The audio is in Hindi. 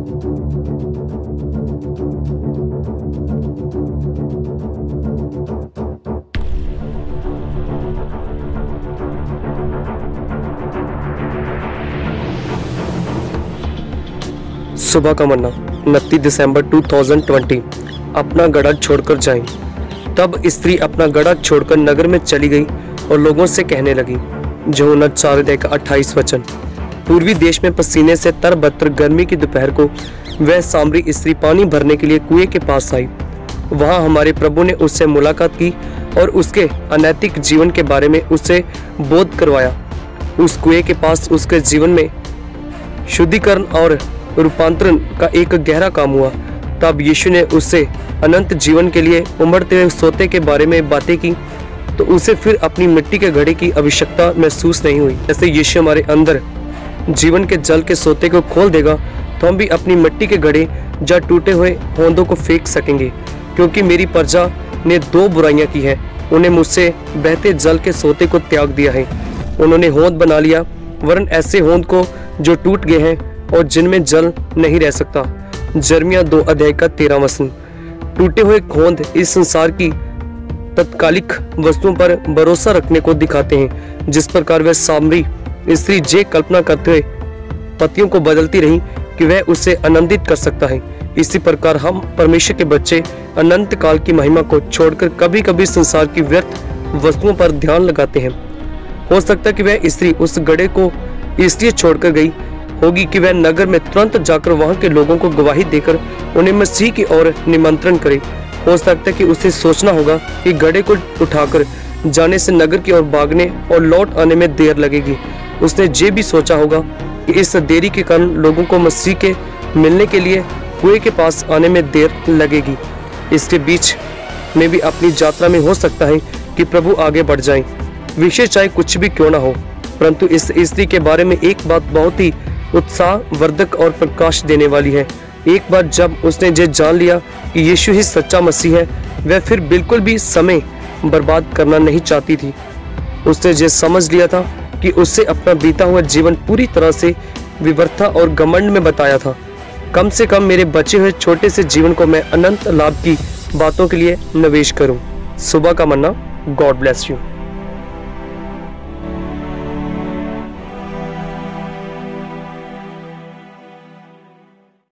सुबह का मन्ना 29 दिसंबर 2020। अपना गड़ा छोड़कर जाएं। तब स्त्री अपना गड़ा छोड़कर नगर में चली गई और लोगों से कहने लगी। यूहन्ना 4:28 वचन। पूर्वी देश में पसीने से तरबतर गर्मी की दोपहर को वह सामरी स्त्री पानी भरने के लिए कुएं के पास आई। वहां हमारे प्रभु ने उससे मुलाकात की और उसके अनैतिक जीवन के बारे में उससे बोध करवाया। उस कुएं के पास उसके जीवन में शुद्धिकरण और रूपांतरण का एक गहरा काम हुआ। तब यीशु ने उससे अनंत जीवन के लिए उमड़ते हुए सोते के बारे में बातें की तो उसे फिर अपनी मिट्टी के घड़े की आवश्यकता महसूस नहीं हुई। जैसे यीशु हमारे अंदर जीवन के जल के सोते को खोल देगा तो हम भी अपनी मिट्टी के घड़े या टूटे हुए होंदों को फेंक सकेंगे। क्योंकि मेरी प्रजा ने दो बुराइयां की हैं। उन्हें मुझसे बहते जल के सोते को त्याग दिया है। उन्होंने होंद बना लिया, वरन ऐसे होंद को जो टूट गए हैं और जिनमें जल नहीं रह सकता। यिर्मयाह 2:13 वचन। टूटे हुए होंद इस संसार की तत्कालिक वस्तुओं पर भरोसा रखने को दिखाते हैं। जिस प्रकार वह सामरी स्त्री जे कल्पना करते हुए पतियों को बदलती रही कि वह उसे आनंदित कर सकता है, इसी प्रकार हम परमेश्वर के बच्चे अनंत काल की महिमा को छोड़कर कभी कभी संसार की व्यर्थ वस्तुओं पर ध्यान लगाते हैं। हो सकता है कि वह स्त्री उस गड्ढे को इसलिए छोड़कर गई होगी कि वह नगर में तुरंत जाकर वहां के लोगों को गवाही देकर उन्हें मसीह की ओर निमंत्रण करे। हो सकता है कि उसे सोचना होगा कि गड्ढे को उठाकर जाने से नगर की ओर भागने और लौट आने में देर लगेगी। उसने ये भी सोचा होगा कि इस देरी के कारण लोगों को मसीह के मिलने के लिए कुएं के पास आने में देर लगेगी। इसके बीच में भी अपनी यात्रा में हो सकता है कि प्रभु आगे बढ़ जाएं, विषय चाहे कुछ भी क्यों ना हो। परंतु इस स्त्री के बारे में एक बात बहुत ही उत्साहवर्धक और प्रकाश देने वाली है। एक बार जब उसने ये जान लिया कि यीशु ही सच्चा मसीह है, वह फिर बिल्कुल भी समय बर्बाद करना नहीं चाहती थी। उसने ये समझ लिया था कि उससे अपना बीता हुआ जीवन पूरी तरह से विवरता और घमंड में बताया था। कम से कम मेरे बचे हुए छोटे से जीवन को मैं अनंत लाभ की बातों के लिए निवेश करूं। सुबह का मन्ना। God bless you.